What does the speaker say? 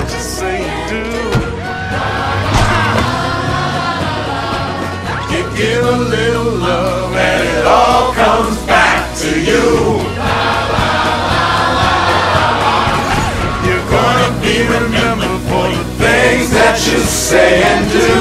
what you say and do. You give a little love and it all comes back to you. You're gonna be remembered for the things that you say and do.